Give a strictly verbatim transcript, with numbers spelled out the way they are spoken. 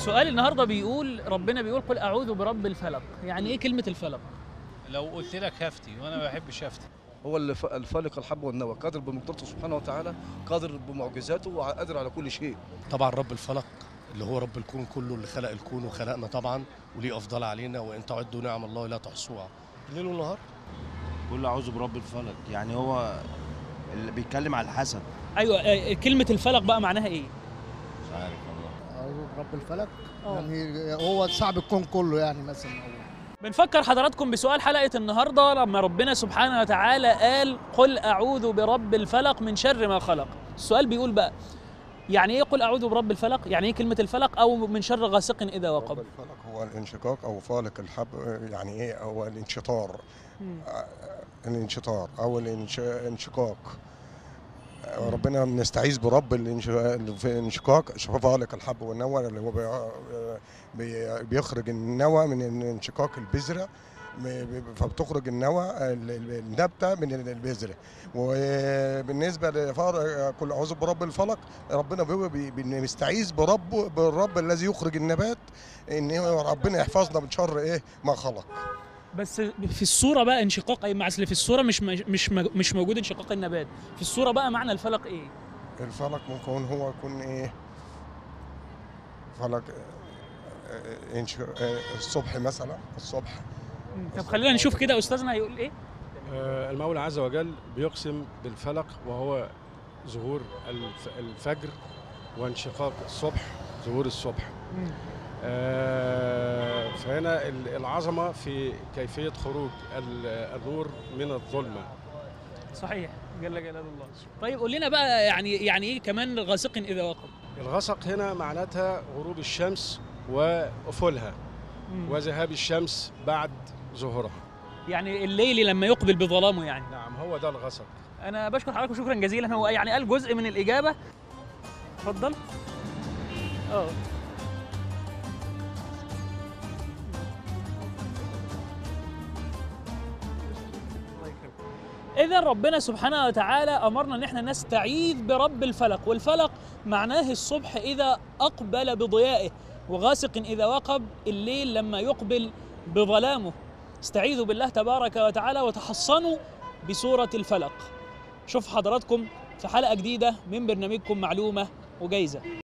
سؤال النهارده بيقول ربنا بيقول قل اعوذ برب الفلق، يعني ايه كلمه الفلق؟ لو قلت لك هفتي وانا ما بحبش افتي. هو اللي ف- الفالق الحب والنوى، قادر بمقدرته سبحانه وتعالى، قادر بمعجزاته وقادر على كل شيء. طبعا رب الفلق اللي هو رب الكون كله، اللي خلق الكون وخلقنا طبعا، وليه افضل علينا، وان تعدوا نعم الله لا تحصوها ليل ونهار. قل اعوذ برب الفلق، يعني هو اللي بيتكلم على الحسد. ايوه، آه، كلمه الفلق بقى معناها ايه؟ مش عارف والله. أعوذ برب الفلك. آه. يعني هو صعب الكون كله يعني مثلا. بنفكر حضراتكم بسؤال حلقه النهارده، لما ربنا سبحانه وتعالى قال قل اعوذ برب الفلق من شر ما خلق. السؤال بيقول بقى يعني ايه قل اعوذ برب الفلق؟ يعني ايه كلمه الفلق؟ او من شر غاسق اذا رب وقب. الفلق هو الانشقاق او فالق الحب، يعني ايه؟ هو الانشطار. مم. آه، الانشطار او الانش- الانشقاق. آه، ربنا بنستعيذ برب الانش- في الانشقاق، فالق الحب والنوى، اللي هو بي- بي- بيخرج النوى من انشقاق البذره، م- فبتخرج النوى ال- ال- النبته من البذره. وبالنسبه لفار كل اعوذ برب الفلق، ربنا بي- بي- بنستعيذ برب بالرب الذي يخرج النبات، ان ربنا يحفظنا من شر ايه ما خلق. بس في الصوره بقى انشقاق اي؟ مع اصل في الصوره مش مش مش موجود انشقاق النبات. في الصوره بقى معنى الفلق ايه؟ الفلق ممكن هو يكون ايه؟ فلق آه، إنش- آه، الصبح مثلا، الصبح. طب خلينا نشوف كده استاذنا هيقول ايه. آه، المولى عز وجل بيقسم بالفلق، وهو ظهور الف- الفجر وانشقاق الصبح، ظهور الصبح. آه، فهنا ال- العظمة في كيفية خروج ال- النور من الظلمة. صحيح، جل جلال الله. طيب قول لنا بقى يعني يعني ايه كمان غاسق اذا وقب؟ الغسق هنا معناتها غروب الشمس وأفولها، وذهاب الشمس بعد ظهورها. يعني الليل لما يقبل بظلامه يعني. نعم، هو ده الغسق. انا بشكر حضراتكم شكرا جزيلا. هو يعني قال جزء من الاجابه. اتفضل. اه إذا ربنا سبحانه وتعالى أمرنا إن احنا نستعيذ برب الفلق، والفلق معناه الصبح إذا أقبل بضيائه، وغاسق إذا وقب الليل لما يقبل بظلامه. استعيذوا بالله تبارك وتعالى وتحصنوا بسورة الفلق. شوف حضراتكم في حلقة جديدة من برنامجكم معلومة وجايزة.